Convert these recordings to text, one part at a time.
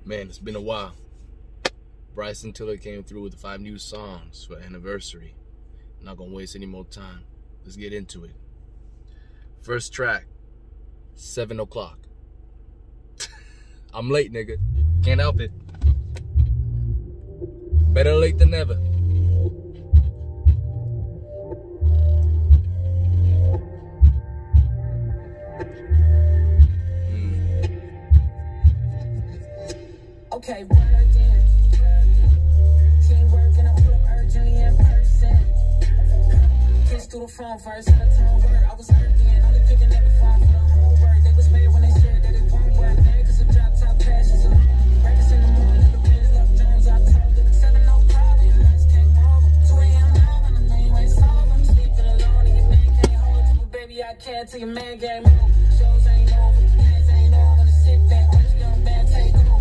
Man, it's been a while. Bryson Tiller came through with 5 new songs for anniversary. Not gonna waste any more time. Let's get into it. First track, 7 o'clock. I'm late, nigga. Can't help it. Better late than never. Okay, working. Teamwork and I put up urgently in person. Kiss through the phone first, had a turn word. I was hurting, only picking up the phone for the homework. They was mad when they said that it won't work. Mad cause the drop top passions are breakfast in the morning, the Benz love Jones, I told them. 7 no problem, lights came over. 2 a.m. now when the name ain't sober. I'm sleeping alone and your man can't hold you. But baby, I can't till your man game over. Shows ain't over, plans ain't over. The sit back, watch the young band take over.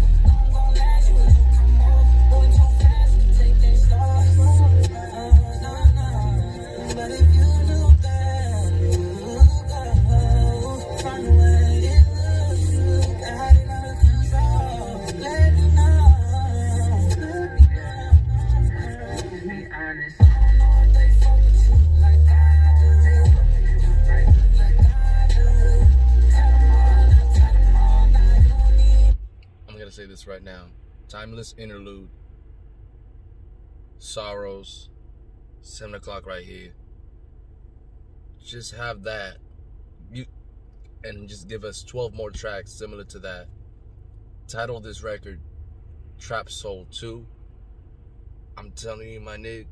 Say this right now. Timeless interlude. Sorrows. 7 o'clock right here. Just have that. And just give us 12 more tracks similar to that. Title this record Trap Soul 2. I'm telling you, my nigga,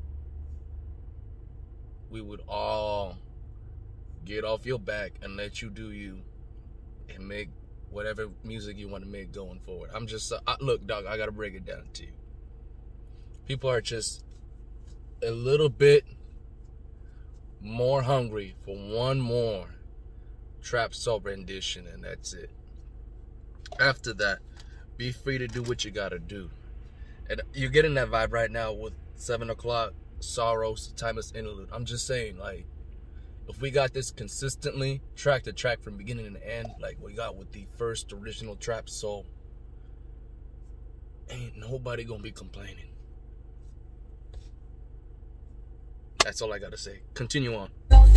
we would all get off your back and let you do you and make whatever music you want to make going forward. I'm just, look, dog, I got to break it down to you. People are just a little bit more hungry for one more Trap Soul rendition, and that's it. After that, be free to do what you got to do. And you're getting that vibe right now with 7 o'clock, Sorrows, Timeless Interlude. I'm just saying, like, if we got this consistently, track to track from beginning to end, like we got with the first original Trap Soul, ain't nobody gonna be complaining. That's all I gotta say. Continue on.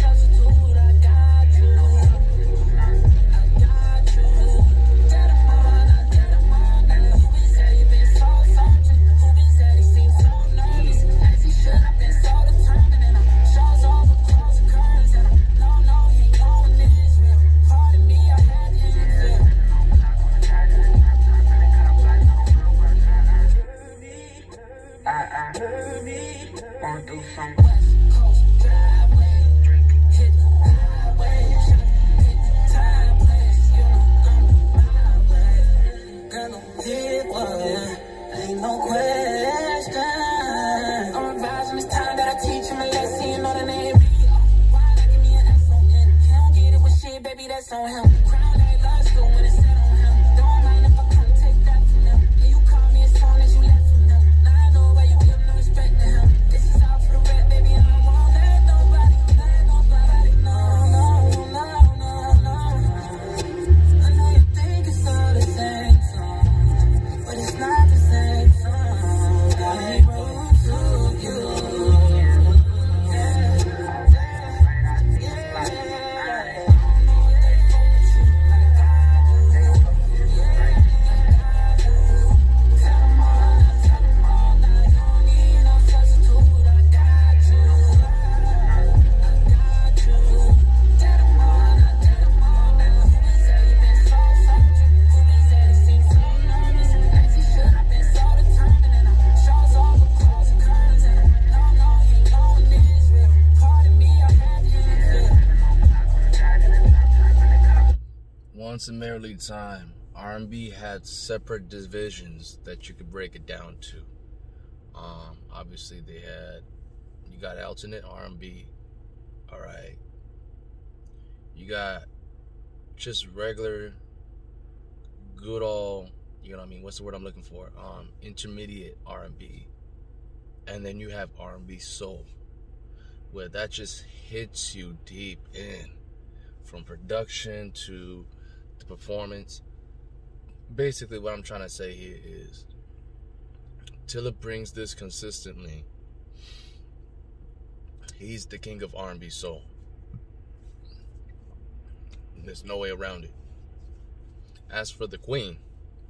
Once in Merrily Time, R&B had separate divisions that you could break it down to. Obviously they had, you got alternate R&B, all right. You got just regular, good old, you know what I mean, what's the word I'm looking for? Intermediate R&B. And then you have R&B soul, where that just hits you deep in, from production to the performance. basically what I'm trying to say here is Tilla brings this consistently. He's the king of R&B soul. There's no way around it. As for the queen,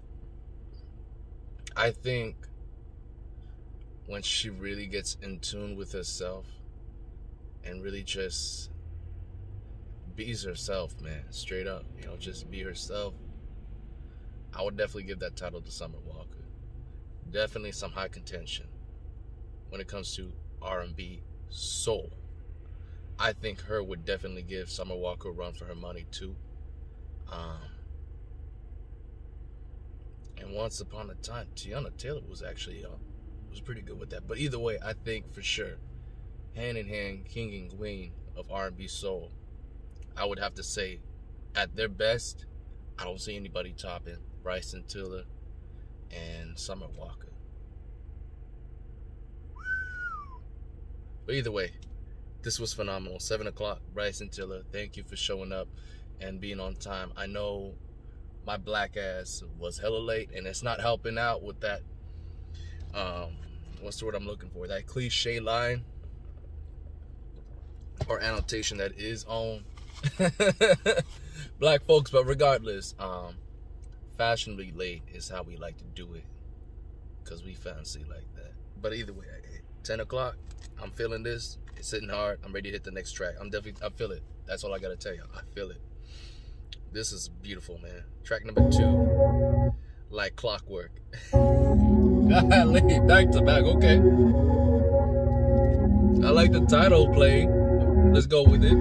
I think when she really gets in tune with herself and really just bees herself, man, straight up, you know, just be herself, I would definitely give that title to Summer Walker. Definitely some high contention when it comes to R&B soul. I think her would definitely give Summer Walker a run for her money too. And once upon a time, Teyana Taylor was actually was pretty good with that. But either way, I think for sure, hand in hand, king and queen of R&B soul. I would have to say, at their best, I don't see anybody topping Bryson Tiller and Summer Walker. But either way, this was phenomenal. 7 o'clock, Bryson Tiller, thank you for showing up and being on time. I know my black ass was hella late, and it's not helping out with that, what's the word I'm looking for? That cliche line or annotation that is on black folks. But regardless, fashionably late is how we like to do it, because we fancy like that. But either way, 10 o'clock, I'm feeling this. It's hitting hard. I'm ready to hit the next track. I feel it. That's all I gotta tell you. I feel it. This is beautiful, man. Track number 2, Like Clockwork. Back to back, okay. I like the title play. Let's go with it.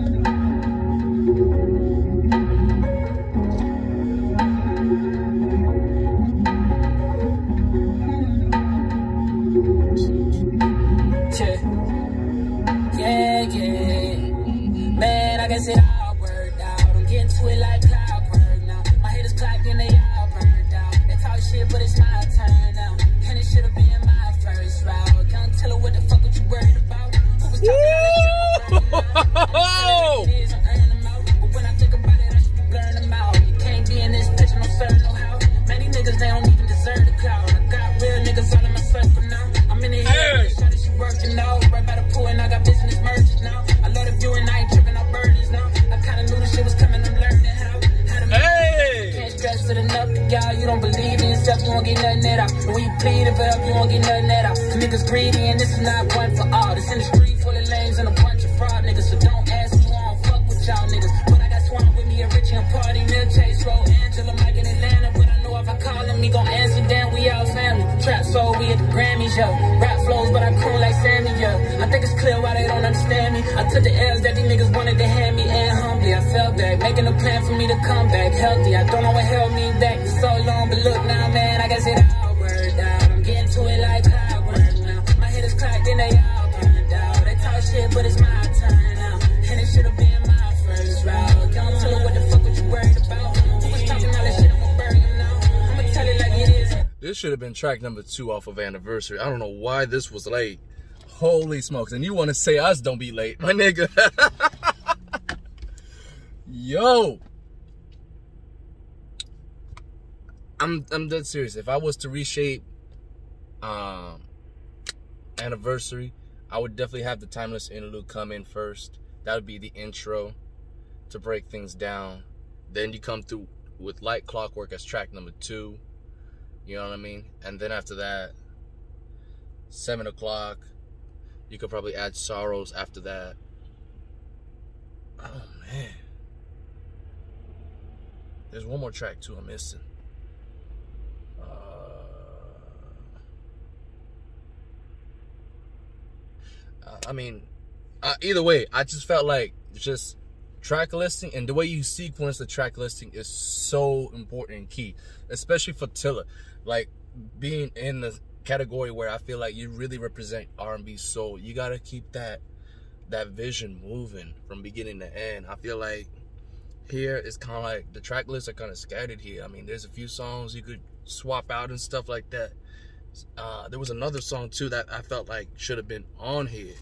Yeah. Man, I guess it all worked out. I'm getting to it like clockwork now. My head is clocked and they all burned out. They talk shit, but it's my turn now. And it should have been my first round. Can't tell her what the fuck what you worried about. Who was talking all this shit? I'm earning them out. But when I think about it, I should be blurring them out. You can't be in this picture, no sir, no how. Many niggas, they don't even deserve the clout. I got real niggas all in my circle now. I'm in the head, shawty, she working out. Right by the pool and I got business merchants now. I love the view and I ain't tripping on burdens now. I kinda knew the shit was coming, I'm learning how to make can't stress it enough, y'all. You don't believe in yourself, you won't get nothing that out. And when you plead it up, you won't get nothing that out. Cause niggas greedy and this is not one for all. This industry full of lames and a bunch of fraud niggas. So don't ask me, I don't fuck with y'all niggas. But I got Swan with me, a Richie and Party, Mill Chase Road, Angela, Mike in Atlanta. But I know if I call him, he gon' answer, damn, we all family. Trap soul, we at the Grammys, yo. Rap flows, but I croon like Sammy, yo. I think it's clear why they don't understand me. I took the L's that these niggas wanted to hand me, and humbly I fell back, making a plan for me to come back healthy. I don't know what held me back for so long, but look now, man, I guess it all worked out. I'm getting to it like clockwork now. My head is clocked and they all burned out. They talk shit, but it's my turn now. And it should have been my first round. Don't tell her what the fuck what you worried about. Who was talking all that shit, I'ma bury him now. I'ma tell it like it is. This should have been track number 2 off of Anniversary. I don't know why this was late. Holy smokes. And you want to say us don't be late, my nigga. Yo. I'm dead serious. If I was to reshape Anniversary, I would definitely have the Timeless Interlude come in first. That would be the intro to break things down. Then you come through with Like Clockwork as track number 2. You know what I mean? And then after that, 7 o'clock, you could probably add Sorrows after that. Oh, man. There's one more track, too, I'm missing. Either way, I just felt like just track listing and the way you sequence the track listing is so important and key, especially for Tilla. Like, being in the category where I feel like you really represent R&B soul, you gotta keep that vision moving from beginning to end. I feel like here it's kind of like the track lists are kind of scattered here. I mean, there's a few songs you could swap out and stuff like that. There was another song too that I felt like should have been on here.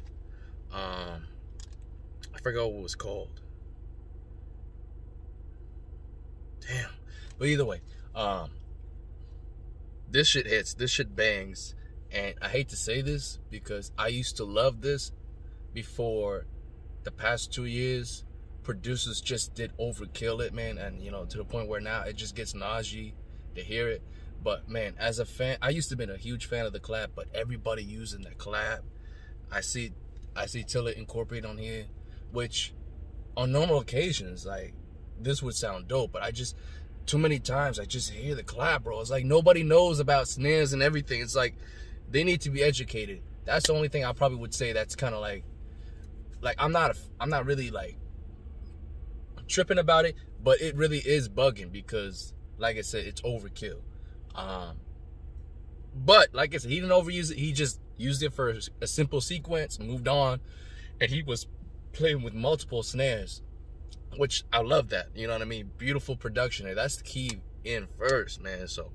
I forgot what it was called. Damn. But either way, Um, this shit hits. This shit bangs. And I hate to say this because I used to love this before the past 2 years. Producers just did overkill it, man. And, you know, to the point where now it just gets nauseous to hear it. But, man, as a fan, I used to be a huge fan of the collab, but everybody using the collab. I see Tilla incorporated on here, which on normal occasions, like, this would sound dope, but too many times I just hear the collab, bro. It's like nobody knows about snares and everything. It's like they need to be educated. That's the only thing I probably would say that's kind of like I'm not really like tripping about it, but it really is bugging because, like I said, it's overkill. But like I said, he didn't overuse it. He just used it for a simple sequence, moved on, and he was playing with multiple snares, which I love that. You know what I mean? Beautiful production. And that's the key in first, man. So,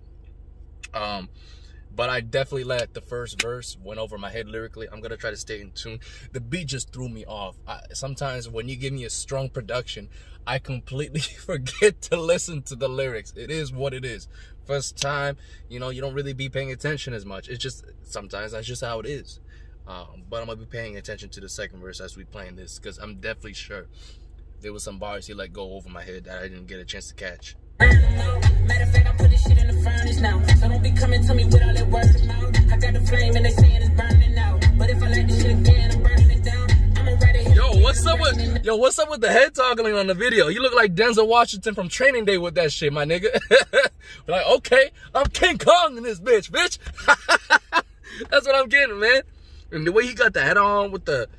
but I definitely let the first verse went over my head lyrically. I'm gonna try to stay in tune. The beat just threw me off. Sometimes when you give me a strong production, I completely forget to listen to the lyrics. It is what it is. First time, you know, you don't really be paying attention as much. It's just, sometimes that's just how it is. But I'm gonna be paying attention to the second verse as we playing this, because I'm definitely sure there was some bars he let go over my head that I didn't get a chance to catch. Matter of fact, I put this shit in the furnace now. So don't be coming to me with all that word of mouth. I got the flame and they saying it's burning out. But if I like this shit again, I'm burning it down. I'ma write it. What's up with the head toggling on the video? You look like Denzel Washington from Training Day with that shit, my nigga. Like, okay, I'm King Kong in this bitch. That's what I'm getting, man. And the way he got the head on with the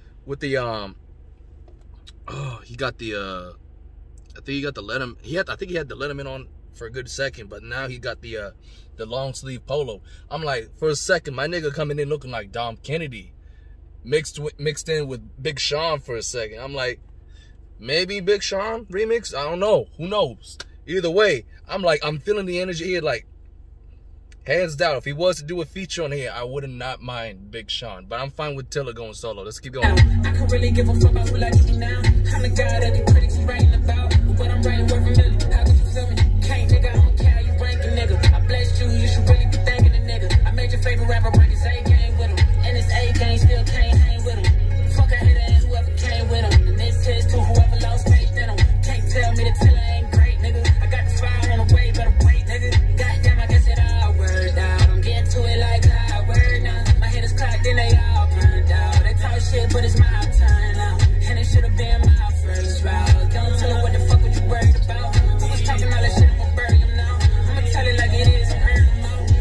he got the I think he got the I think he had the Letterman on for a good second, but now he got the long sleeve polo. I'm like, for a second, my nigga coming in looking like Dom Kennedy, mixed in with Big Sean for a second. I'm like, maybe Big Sean remix? I don't know. Who knows? Either way, I'm like, I'm feeling the energy here. Like, hands down, if he was to do a feature on here, I would not mind Big Sean. But I'm fine with Tilla going solo. Let's keep going. I can really give a fuck about who like me now. I'm the guy that the critics is writing about. But what I'm writing worth a million. How could you feel me? Can't nigga, I don't care how you ranking, nigga. I blessed you, you should really be thanking the nigga. I made your favorite rapper break his A game with him. And his A game still can't hang with him. Fuck a hater and whoever came with him. And this is to whoever lost faith in him. Can't tell me that Tilla ain't great, nigga. I got the fire on the way, better wait, nigga. Goddamn, I guess it all worked out. I'm getting to it like I word now. My head is clocked, then they all burned out. They talk shit, but it's my turn now. And it should have been my first round. Don't tell her what the fuck was you worried about. Who was talking all that shit, I'ma bury him now. I'ma tell it like it is, I'm hurting him out.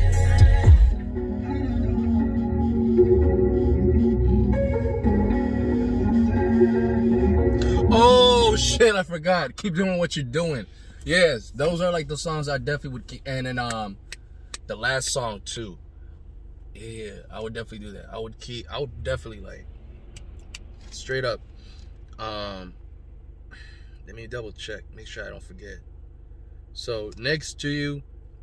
Oh shit, I forgot. Keep doing what you're doing. Yes, those are like the songs I definitely would keep. And then the last song too. Yeah, I would definitely do that. I would definitely, like, straight up. Let me double check, make sure I don't forget. So, Next to You,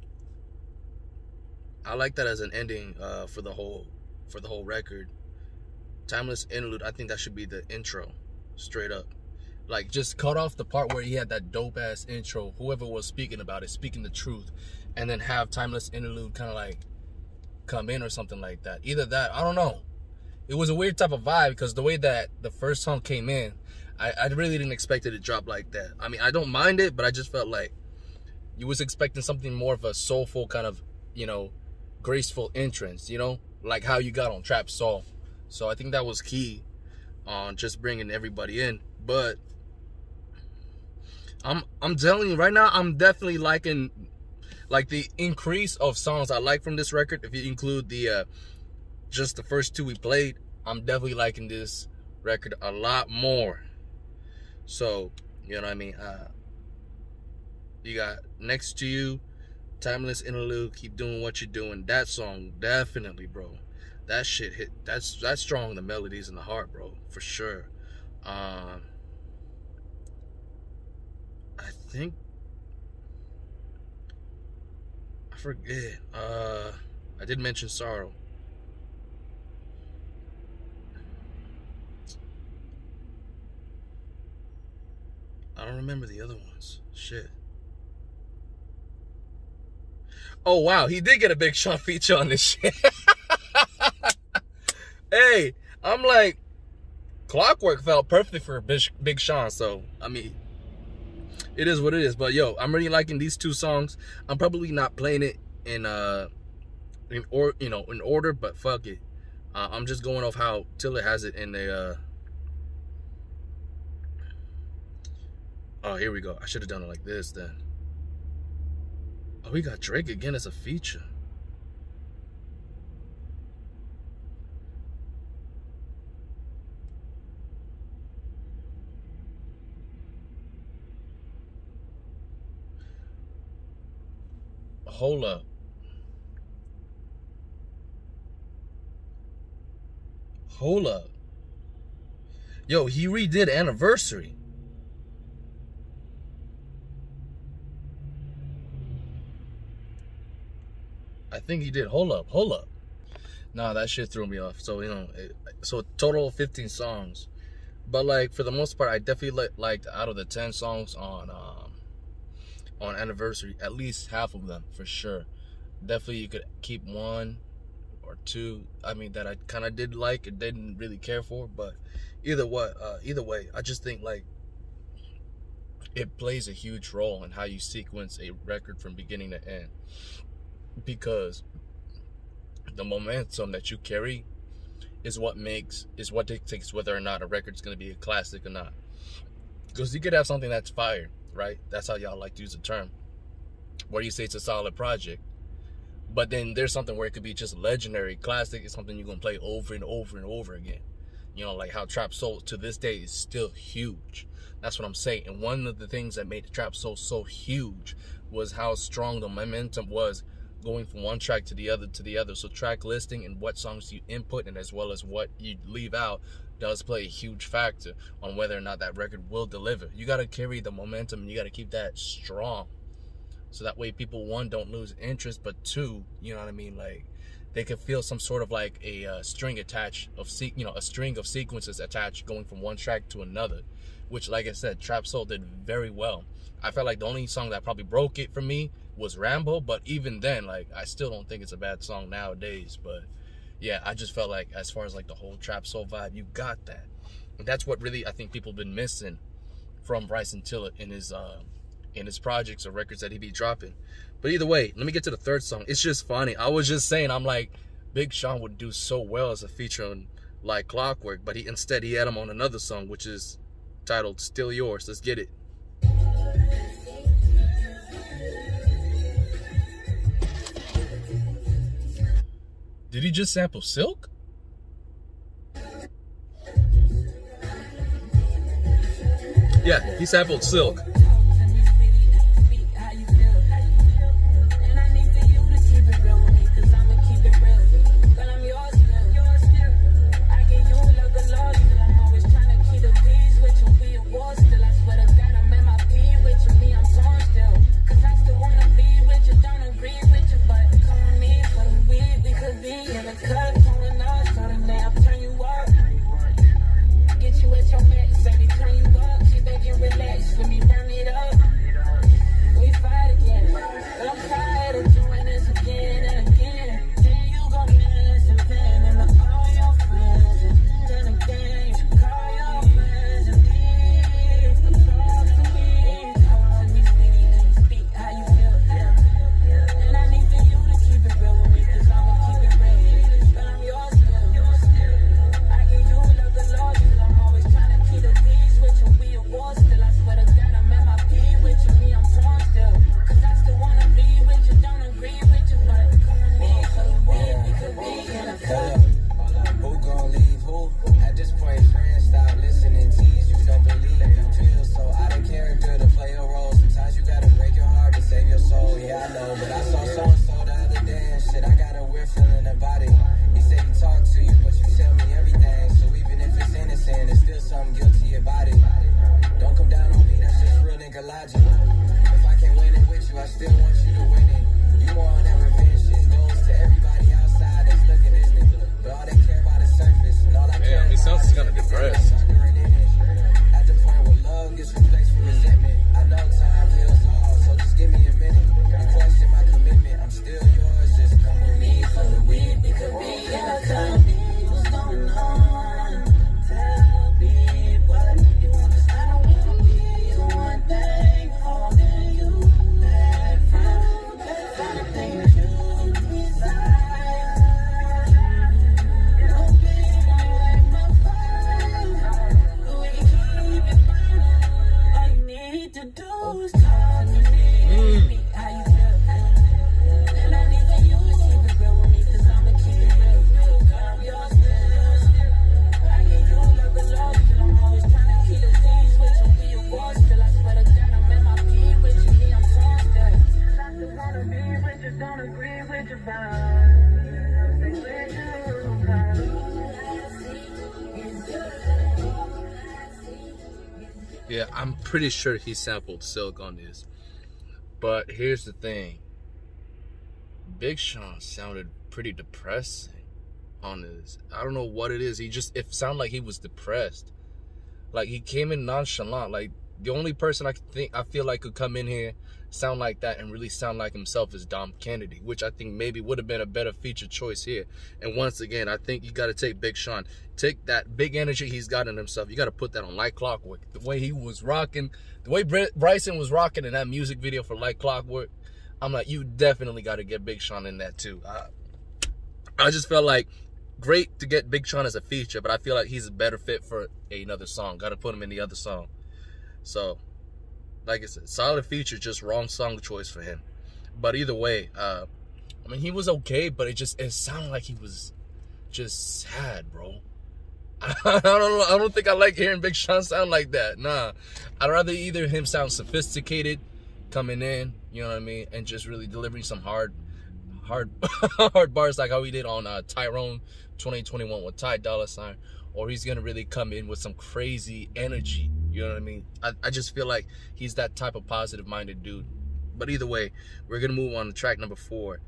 I like that as an ending for the whole record. Timeless Interlude, I think that should be the intro, straight up. Like, just cut off the part where he had that dope ass intro, whoever was speaking about it, speaking the truth, and then have Timeless Interlude kind of like come in or something like that. Either that, I don't know. It was a weird type of vibe because the way that the first song came in, I really didn't expect it to drop like that. I mean, I don't mind it, but I just felt like you was expecting something more of a soulful kind of, you know, graceful entrance, you know, like how you got on Trap Soul. So I think that was key on just bringing everybody in. But I'm telling you right now, I'm definitely liking, like, the increase of songs I like from this record. If you include the just the first two we played, I'm definitely liking this record a lot more. So, you know what I mean? You got Next to You, Timeless Interlude, Keep Doing What You're Doing. That song, definitely, bro. That shit hit. That's strong. The melodies in the heart, bro, for sure. I think, I forget. I did mention Sorrow. I don't remember the other ones. Shit. Oh, wow. He did get a Big Sean feature on this shit. Hey, I'm like, Clockwork felt perfect for Big Sean. So, I mean, it is what it is. But, yo, I'm really liking these two songs. I'm probably not playing it in order, but fuck it. I'm just going off how Tilla has it in the oh, here we go. I should have done it like this then. Oh, we got Drake again as a feature. Hold up. Hold up. Yo, he redid Anniversary. I think he did. Hold up. Nah, that shit threw me off. So, you know, so total of 15 songs. But, like, for the most part, I definitely liked out of the 10 songs on Anniversary, at least half of them, for sure. Definitely you could keep one or two, I mean, that I kind of did like and didn't really care for. But either way, I just think, like, it plays a huge role in how you sequence a record from beginning to end. Because the momentum that you carry is what dictates whether or not a record's going to be a classic or not. Because you could have something that's fire, right? That's how y'all like to use the term, where you say it's a solid project. But then there's something where it could be just legendary. Classic is something you're going to play over and over and over again. You know, like how Trap Soul to this day is still huge. That's what I'm saying. And one of the things that made the Trap Soul so huge was how strong the momentum was going from one track to the other. So track listing and what songs you input and as well as what you leave out does play a huge factor on whether or not that record will deliver. You got to carry the momentum and you got to keep that strong. So that way people, one, don't lose interest, but two, you know what I mean, like they could feel some sort of like a string attached of a string of sequences attached going from one track to another, which, like I said, Trap Soul did very well. I felt like the only song that probably broke it for me was Rambo, but even then, like, I still don't think it's a bad song nowadays. But yeah, I just felt like as far as like the whole Trap Soul vibe, you got that. And that's what really I think people have been missing from Bryson Tiller in his projects or records that he be dropping. But either way, let me get to the third song. It's just funny. I was just saying, I'm like, Big Sean would do so well as a feature on like Clockwork, but instead he had him on another song, which is titled Still Yours. Let's get it. Did he just sample Silk? Yeah, he sampled Silk. Get you at your max, baby, turn you up, sit back and relax. Let me burn it. Yeah, I'm pretty sure he sampled Silk on this. But here's the thing. Big Sean sounded pretty depressing on this. I don't know what it is. It sounded like he was depressed. Like he came in nonchalant. Like the only person I feel like could come in here, sound like that, and really sound like himself is Dom Kennedy, which I think maybe would have been a better feature choice here. And once again, I think you got to take Big Sean. Take that big energy he's got in himself. You got to put that on Like Clockwork. The way he was rocking, the way Bryson was rocking in that music video for Like Clockwork, I'm like, you definitely got to get Big Sean in that too. I just felt like great to get Big Sean as a feature, but I feel like he's a better fit for another song. Got to put him in the other song. So, like I said, solid feature, just wrong song choice for him. But either way, I mean, he was okay, but it sounded like he was just sad, bro. I don't think I like hearing Big Sean sound like that. Nah, I'd rather either him sound sophisticated coming in, you know what I mean, and just really delivering some hard bars like how he did on Tyrone 2021 with Ty Dolla $ign, or he's gonna really come in with some crazy energy, you know what I mean. I just feel like he's that type of positive minded dude. But either way, we're gonna move on to track number 4.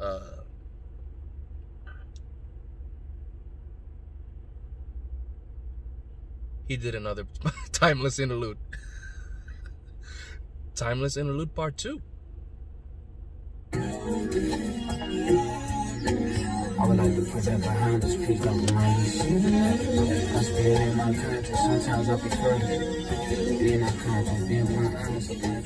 He did another Timeless Interlude. Timeless Interlude Part 2. I would like to put that behind us, please don't remind us. I stay in my country, sometimes I prefer to be in my country, being one honest about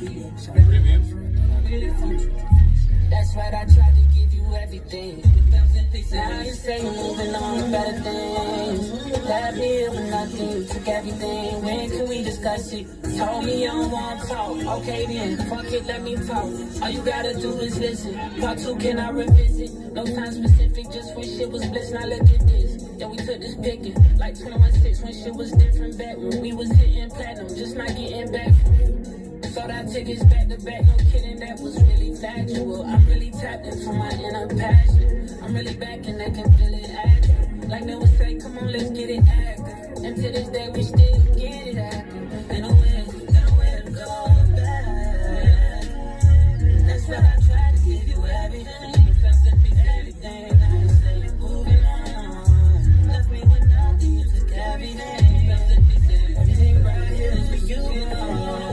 you. That's right, I tried to give you everything. Now you say you're moving on to better things. That bill and nothing, you took everything. When can we discuss it? Told me you don't want to talk. Okay then, fuck it, let me talk. All you gotta do is listen. Part 2, can I revisit? No time specific, just when shit was bliss. Now look at this. Yeah, we took this picking. Like 21-6 when shit was different back. When we was hitting platinum, just not getting back. Sold out tickets back to back, no kidding, that was really factual. I'm really tapped into my inner passion. I'm really back and I can feel it acting. Like they would say, come on, let's get it acting. And to this day, we still get it acting. Ain't nowhere to go back. That's what I tried to give you everything. Everything, now you say you're moving on. Left me with nothing, you took everything. Everything right here is for you, you know.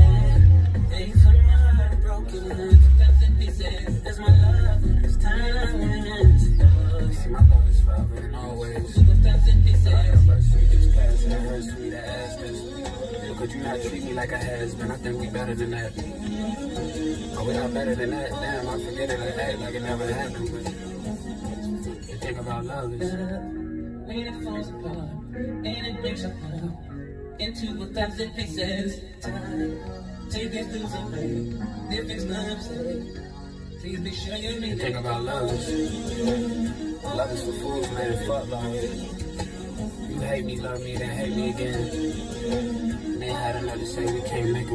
That's my love, it's time. See, my love is forever and always. Anniversary just passed and her sweet ass. Could you not treat me like a has-been? I think we better than that. Oh, we not better than that? Damn, I forget it. I act like it never happened. But the thing about love is when it falls apart and it breaks apart into 1,000 pieces. Time. Take this news away. If it's love, say, please be sure you mean. The thing about love is for fools, man. Fuck love. You hate me, love me, then hate me again. And they had another say we can't make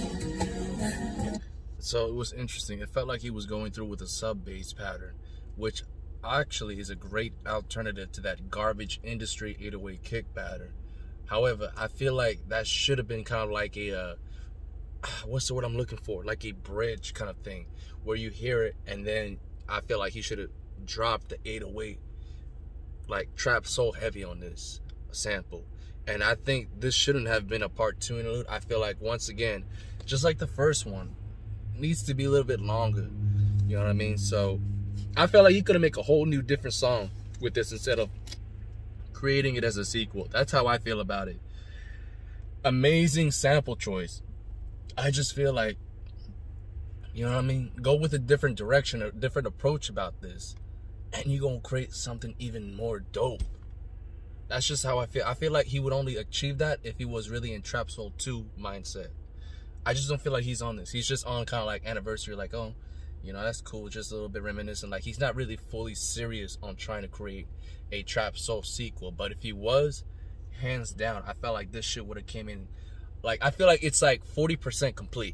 amends. So it was interesting. It felt like he was going through with a sub-bass pattern, which actually is a great alternative to that garbage industry 808 kick pattern. However, I feel like that should have been kind of like a what's the word I'm looking for? Like a bridge kind of thing where you hear it, and then I feel like he should have dropped the 808, like trap so heavy on this sample. And I think this shouldn't have been a part 2 interlude. I feel like, once again, just like the first one, it needs to be a little bit longer. You know what I mean? So I felt like he could have made a whole new different song with this instead of creating it as a sequel. That's how I feel about it. Amazing sample choice. I just feel like, you know what I mean? Go with a different direction, a different approach about this, and you're going to create something even more dope. That's just how I feel. I feel like he would only achieve that if he was really in Trap Soul 2 mindset. I just don't feel like he's on this. He's just on kind of like Anniversary, like, oh, you know, that's cool, just a little bit reminiscent. Like, he's not really fully serious on trying to create a Trap Soul sequel. But if he was, hands down, I felt like this shit would have came in. Like, I feel like it's like 40% complete.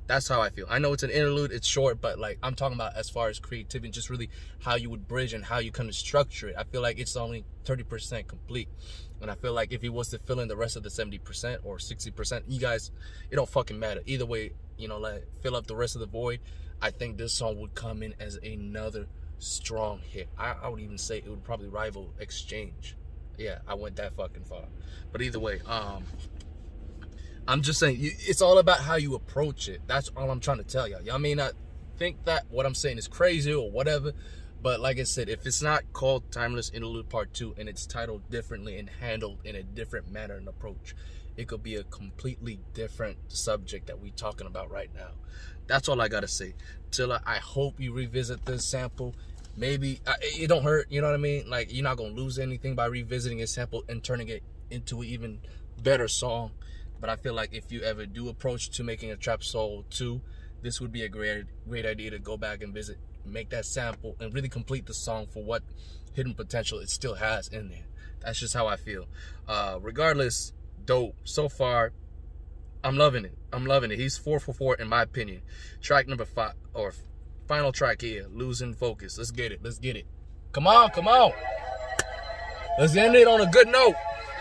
That's how I feel. I know it's an interlude, it's short, but like I'm talking about as far as creativity, just really how you would bridge and how you kind of structure it. I feel like it's only 30% complete. And I feel like if he was to fill in the rest of the 70% or 60%, you guys, it don't fucking matter. Either way, you know, like fill up the rest of the void. I think this song would come in as another strong hit. I would even say it would probably rival Exchange. Yeah, I went that fucking far. But either way, I'm just saying, it's all about how you approach it. That's all I'm trying to tell y'all. Y'all may not think that what I'm saying is crazy or whatever, but like I said, if it's not called Timeless Interlude Part 2 and it's titled differently and handled in a different manner and approach, it could be a completely different subject that we're talking about right now. That's all I gotta say. Tilla, I hope you revisit this sample. Maybe it don't hurt, you know what I mean? Like, you're not gonna lose anything by revisiting a sample and turning it into an even better song. But I feel like if you ever do approach to making a Trap Soul 2, this would be a great idea to go back and visit, make that sample, and really complete the song for what hidden potential it still has in there. That's just how I feel. Regardless, dope. So far, I'm loving it. I'm loving it. He's 4 for 4 in my opinion. Track number 5, or final track here, Losing Focus. Let's get it. Let's get it. Come on, come on. Let's end it on a good note.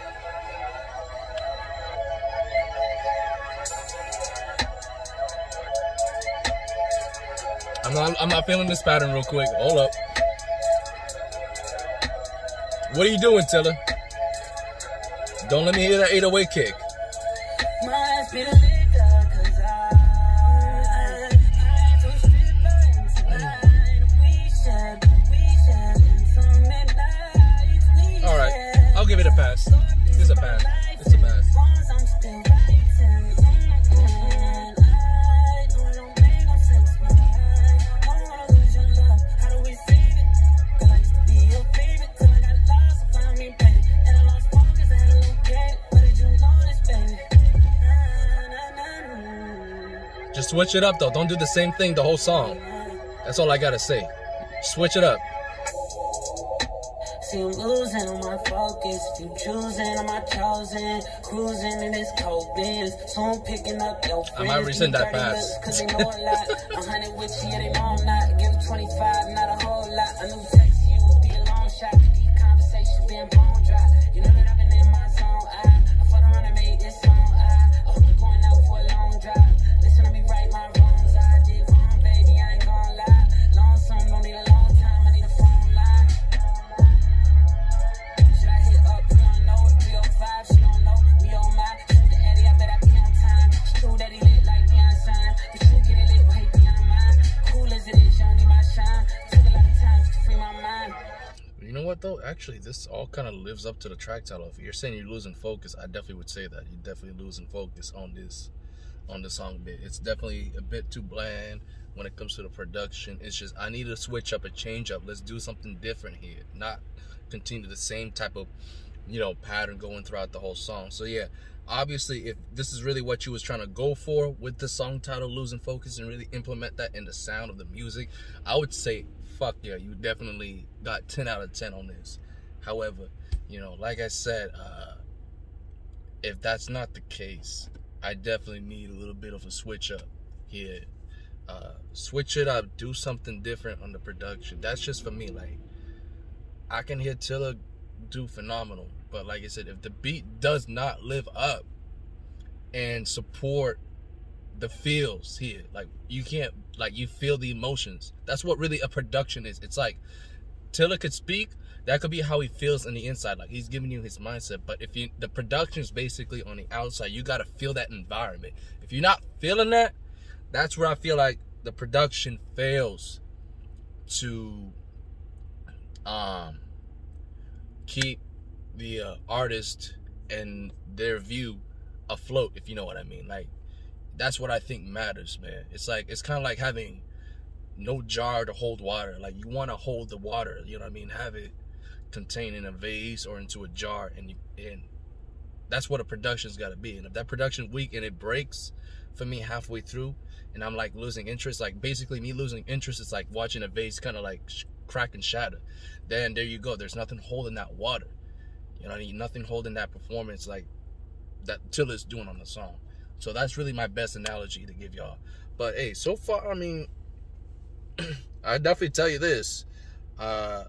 I'm not feeling this pattern real quick. Hold up. What are you doing, Tilla? Don't let me hear that 808 kick. All right, I'll give it a pass. It's a pass. It's a pass. Just switch it up though. Don't do the same thing the whole song. That's all I gotta say. Switch it up. See, I'm losing my focus. You choosing, am I chosen? Cruising in this cold Benz. So I'm picking up your friends. I might resend that pass. Cause they know a lot. 100 with you, yeah, they know I'm not. Give it 25, not a whole lot. A new text, you would be a long shot. Deep conversation, being bone dry. You know that I've been in my zone. I fought around and made this song. I hope you're going out for a long drive. Listen to me right my wrongs. I did wrong, baby, I ain't gonna lie. Long song, don't need a long time. I need a phone line. Should I hit up? We don't know it. 305, she don't know. Me on my. Shoot the Eddie, I bet I be on time. It's true that he lit like Beyond Sign. But you get it lit, hate beyond mine. Cool as it is, you don't need my shine. Took a lot of time to free my mind. You know what though? Actually, this all kind of lives up to the track title. If you're saying you're losing focus, I definitely would say that you're definitely losing focus on this song bit. It's definitely a bit too bland when it comes to the production. It's just I need to switch up, a change up. Let's do something different here, not continue the same type of, you know, pattern going throughout the whole song. So yeah, obviously, if this is really what you was trying to go for with the song title Losing Focus and really implement that in the sound of the music, I would say fuck yeah, you definitely got 10 out of 10 on this. However, you know, like I said, if that's not the case, I definitely need a little bit of a switch up here. Switch it up, do something different on the production. That's just for me. Like, I can hear Tilla do phenomenal, but like I said, if the beat does not live up and support the feels here, like you can't, like you feel the emotions. That's what really a production is. It's like Tilla could speak, that could be how he feels on the inside, like he's giving you his mindset. But if you, the production is basically on the outside, you got to feel that environment. If you're not feeling that, that's where I feel like the production fails to keep the artist and their view afloat, if you know what I mean. Like, that's what I think matters, man. It's like, it's kind of like having no jar to hold water. Like, you want to hold the water, you know what I mean, have it contained in a vase or into a jar, and that's what a production's got to be. And if that production weak and it breaks for me halfway through and I'm like losing interest, like basically me losing interest is like watching a vase kind of like crack and shatter, then there you go, there's nothing holding that water, you know what I mean? Nothing holding that performance like that Tilla's doing on the song. So that's really my best analogy to give y'all. But hey, so far, I mean, I definitely tell you this. I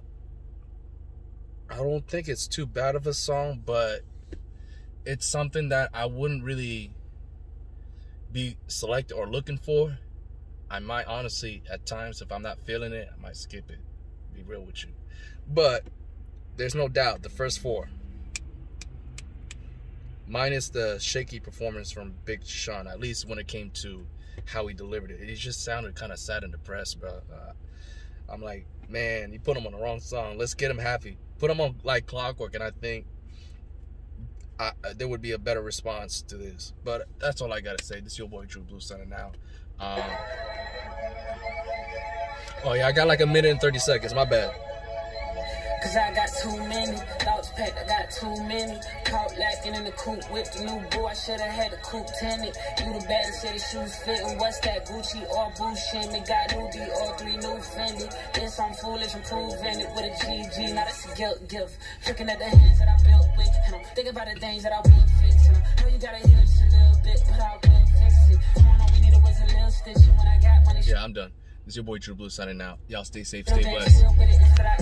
don't think it's too bad of a song, but it's something that I wouldn't really be selected or looking for. I might honestly, at times, if I'm not feeling it, I might skip it. Be real with you. But there's no doubt, the first four, minus the shaky performance from Big Sean, at least when it came to how he delivered it. It just sounded kind of sad and depressed, bro. I'm like, man, you put him on the wrong song. Let's get him happy. Put him on like Clockwork, and I think there would be a better response to this. But that's all I gotta say. This is your boy True Blue signing out. Oh yeah, I got like a minute and 30 seconds. My bad. Cause I got too many thoughts packed, I got too many. Caught lacking in the coupe with the new boy, I should've had the coupe tinted. You the baddest, say the shoes fitting. What's that, Gucci or Bushin? Got new D or 3 new Fendi. Yes, I'm foolish, I'm proving it with a GG. Now that's a guilt gift. Looking at the hands that I built with, and I'm thinking about the things that I will fix. And I know you gotta hear just a little bit, but I will fix it. All we needed was a little stitch, and when I got money. Yeah, I'm done. This is your boy True Blue signing out. Y'all stay safe, stay blessed.